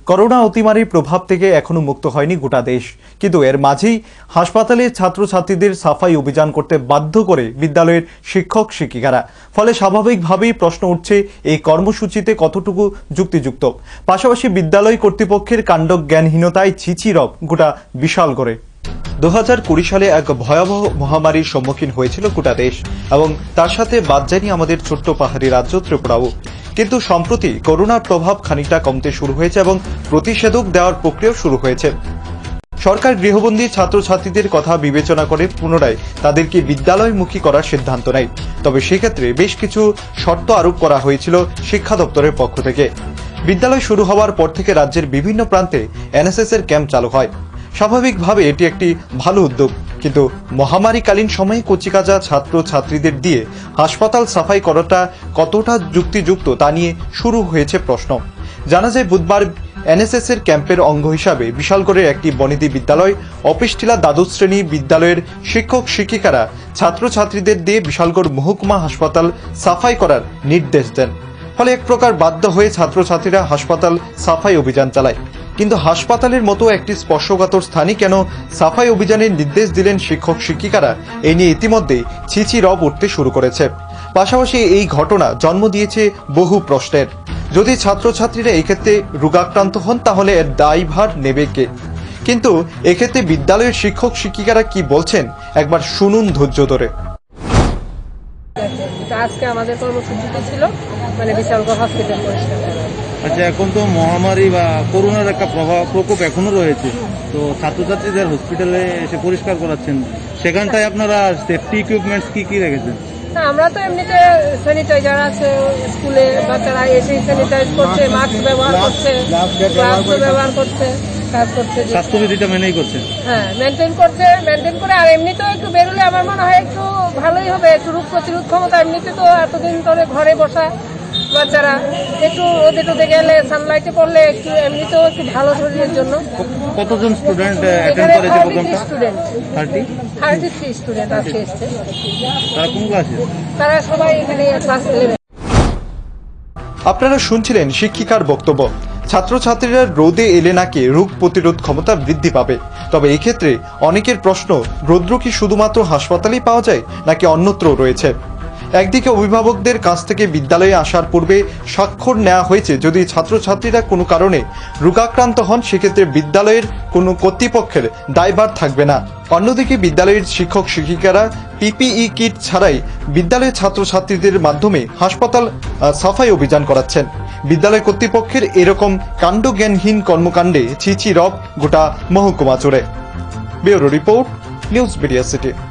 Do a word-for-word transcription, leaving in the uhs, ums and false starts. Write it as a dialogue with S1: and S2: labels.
S1: Corona অতিমারির প্রভাব থেকে এখনো মুক্ত হয়নি গোটা দেশ, কিন্তু এর মাঝেই হাসপাতালে ছাত্রছাত্রীদের সাফাই অভিযান করতে বাধ্য করে বিদ্যালয়ের শিক্ষক শিক্ষিকারা। ফলে স্বাভাবিকভাবেই প্রশ্ন উঠছে এই কর্মসূচিতে কতটুকু যুক্তিযুক্ত। পাশাপাশি বিদ্যালয় কর্তৃপক্ষের কাণ্ডজ্ঞানহীনতায় ছিছিরব গোটা বিশাল করে। দু হাজার কুড়ি সালে এক ভয়াবহ মহামারীর সম্মুখীন হয়েছিল গোটা দেশ এবং তার সাথে বাদ যায়নি আমাদের ছোট্ট পাহাড়ি রাজ্য ত্রিপুরাও। কিন্তু সম্প্রতি করোনার প্রভাব খানিকটা কমতে শুরু হয়েছে এবং প্রতিষেধক দেওয়ার প্রক্রিয়াও শুরু হয়েছে। সরকার গৃহবন্দী ছাত্রছাত্রীদের কথা বিবেচনা করে পুনরায় তাদেরকে বিদ্যালয়মুখী করার সিদ্ধান্ত নেয়। তবে সেক্ষেত্রে বেশ কিছু শর্ত আরোপ করা হয়েছিল শিক্ষা দপ্তরের পক্ষ থেকে। বিদ্যালয় শুরু হওয়ার পর থেকে রাজ্যের বিভিন্ন প্রান্তে এনএসএস এর ক্যাম্প চালু হয়। স্বাভাবিকভাবে এটি একটি ভালো উদ্যোগ, কিন্তু মহামারীকালীন সময়ে কচিকাঁচা ছাত্র ছাত্রীদের দিয়ে হাসপাতাল সাফাই করাটা কতটা যুক্তিযুক্ত তা নিয়ে শুরু হয়েছে প্রশ্ন। জানা যায় বুধবার এনএসএস এর ক্যাম্পের অঙ্গ হিসাবে বিশালগড়ের একটি বনিদি বিদ্যালয় অফিসটিলা দ্বাদশ শ্রেণী বিদ্যালয়ের শিক্ষক শিক্ষিকারা ছাত্রছাত্রীদের দিয়ে বিশালগড় মহকুমা হাসপাতাল সাফাই করার নির্দেশ দেন। ফলে এক প্রকার বাধ্য হয়ে ছাত্রছাত্রীরা হাসপাতাল সাফাই অভিযান চালায়। কিন্তু হাসপাতালের মতো একটি স্পর্শকাতর স্থানে কেন সাফাই অভিযানের নির্দেশ দিলেন শিক্ষক শিক্ষিকারা, এই নিয়ে ইতিমধ্যেই ছিছিরব উঠতে শুরু করেছে। পাশাপাশি এই ঘটনা জন্ম দিয়েছে বহু প্রশ্নের। যদি ছাত্রছাত্রীরা এক্ষেত্রে রোগাক্রান্ত হন তাহলে এর দায়ভার নেবে কে? কিন্তু এক্ষেত্রে বিদ্যালয়ের শিক্ষক শিক্ষিকারা কি বলছেন একবার শুনুন ধৈর্য ধরে।
S2: আজকে আমাদের কর্মসূচিটা ছিল মানে বিশালগড় হসপিটাল পরিষ্কার।
S3: আচ্ছা, এখন তো মহামারী বা করোনার একটা প্রভাব প্রকোপ এখনো রয়েছে, তো ছাত্রছাত্রীদের হসপিটালে এসে পরিষ্কার করাচ্ছেন, সেখানটায় আপনারা সেফটি ইকুইপমেন্টস কি কি রেখেছেন?
S2: না, আমরা তো এমনিতে স্যানিটাইজার আছে, স্কুলে বাচ্চারা এসে স্যানিটাইজ করছে, মাস্ক ব্যবহার করছে, গ্লাভস ব্যবহার করছে, কাজ করছে,
S3: স্বাস্থ্যবিধিটা মেনেই করছে।
S2: হ্যাঁ, মেনটেন করছে, মেনটেন করে। আর এমনিতেও একটু বেরোলে আমার মনে হয় একটু ভালোই হবে, একটু রোগ প্রতিরোধ ক্ষমতা। এমনিতে তো এতদিন ধরে ঘরে বসা বাচ্চারা, একটু রোদে টোদে গেলে, সানলাইটে পড়লে একটু এমনিতেও একটু ভালো শরীরের জন্য।
S3: কতজন স্টুডেন্ট অ্যাটেন্ড করেছে প্রোগ্রামটা?
S2: Student
S3: thirty
S2: thirty three student আজকে এসছে।
S3: তারা কোন ক্লাসে?
S2: তারা সবাই এখানে ক্লাস ইলেভেন।
S1: আপনারা শুনছিলেন শিক্ষিকার বক্তব্য। ছাত্রছাত্রীরা রোদে এলে নাকি রোগ প্রতিরোধ ক্ষমতা বৃদ্ধি পাবে। তবে এক্ষেত্রে অনেকের প্রশ্ন, রৌদ্র কি শুধুমাত্র হাসপাতালেই পাওয়া যায় নাকি অন্যত্র রয়েছে? একদিকে অভিভাবকদের কাছ থেকে বিদ্যালয়ে আসার পূর্বে স্বাক্ষর নেওয়া হয়েছে যদি ছাত্রছাত্রীরা কোনো কারণে রোগাক্রান্ত হন সেক্ষেত্রে বিদ্যালয়ের কোনো কর্তৃপক্ষের দায়ভার থাকবে না। অন্যদিকে বিদ্যালয়ের শিক্ষক শিক্ষিকারা পিপিই কিট ছাড়াই বিদ্যালয়ের ছাত্রছাত্রীদের মাধ্যমে হাসপাতাল সাফাই অভিযান করাচ্ছেন। বিদ্যালয় কর্তৃপক্ষের এরকম কাণ্ডজ্ঞানহীন কর্মকাণ্ডে ছিছিরব গোটা মহকুমা জুড়ে। Bureau report, News Media city.